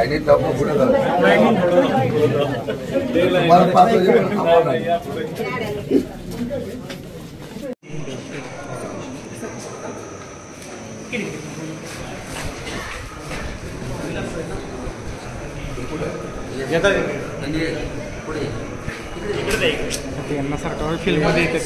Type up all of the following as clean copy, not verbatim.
लाईनीत लावून पुढे जा. तुम्हाला 5 वाजेपर्यंत थांबावं लागेल. यांना सरकार फिल्म मध्ये येतात.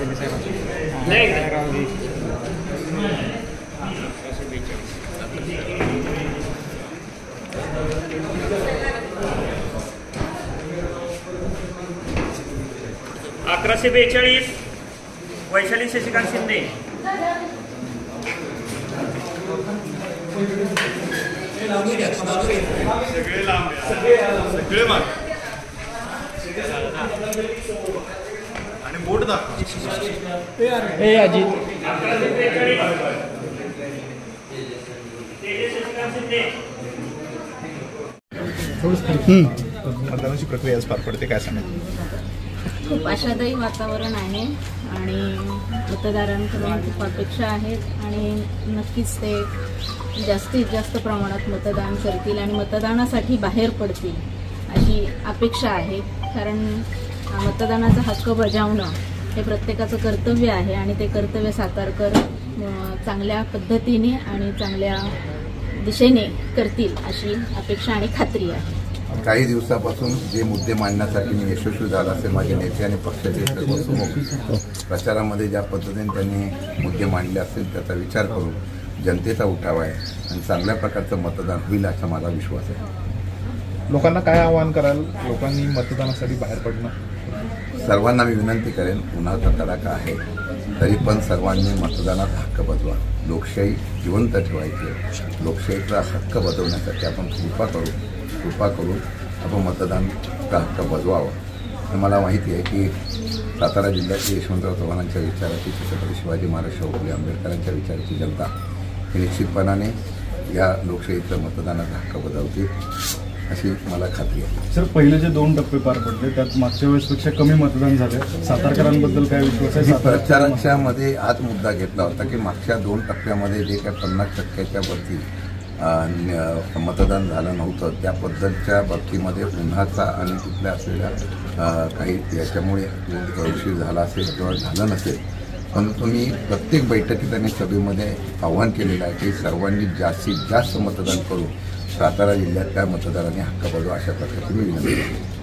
अकराशे 42 वैशाली शशिकांत शिंदे. आणि बोट दाखव. अजित. 1142 मतदानाची प्रक्रिया आज पार पडते, काय सांगा? खूप आशादायी वातावरण आहे आणि मतदारांकडून खूप अपेक्षा आहेत आणि नक्कीच ते जास्तीत जास्त प्रमाणात मतदान करतील आणि मतदानासाठी बाहेर पडतील अशी अपेक्षा आहे. कारण मतदानाचा हक्क बजावणं हे प्रत्येकाचं कर्तव्य आहे आणि ते कर्तव्य साकार चांगल्या पद्धतीने आणि चांगल्या दिशेने करतील अशी अपेक्षा आणि खात्री आहे. काही दिवसापासून जे मुद्दे मांडण्यासाठी मी यशस्वी झाला असेल, माझे नेते आणि पक्षाचे सर्व प्रचारामध्ये ज्या पद्धतीने त्यांनी मुद्दे मांडले असतील त्याचा विचार करून जनतेचा उठाव आहे आणि चांगल्या प्रकारचं मतदान होईल असा माझा विश्वास आहे. लोकांना काय आवाहन कराल? लोकांनी मतदानासाठी बाहेर पडणं. सर्वांना मी विनंती करेन, उन्हाचा तडाखा आहे तरी पण सर्वांनी मतदानात हक्क बजवा. लोकशाही जिवंत ठेवायची. लोकशाहीचा हक्क बजावण्यासाठी आपण कृपा करून आपण मतदानाचा हक्क बजवावा. आणि मला माहिती आहे की सातारा जिल्ह्यातील यशवंतराव चव्हाणांच्या विचाराची, छत्रपती शिवाजी महाराज शाहू फुले आंबेडकरांच्या विचाराची जनता ही निश्चितपणाने या लोकशाहीचं मतदानाचा हक्क बजावते अशी मला खात्री आहे. सर, पहिले जे 2 टप्पे पार पडले त्यात मागच्या वेळेसपेक्षा कमी मतदान झाले. सातारकरांबद्दल काय विश्वास आहे? प्रचारांच्या मध्ये आज मुद्दा घेतला होता की मागच्या 2 टप्प्यामध्ये जे काही 50%च्या वरती मतदान झालं नव्हतं त्याबद्दलच्या बाबतीमध्ये उन्हाचा आणि तिथल्या असलेल्या काही याच्यामुळे उशीर झाला असेल किंवा झालं नसेल. परंतु मी प्रत्येक बैठकीत आणि सभेमध्ये आवाहन केलेलं आहे की सर्वांनी जास्तीत जास्त मतदान करून सातारा जिल्ह्यातल्या मतदारांनी हक्क बजावा अशा प्रकारची मी विनंती केली.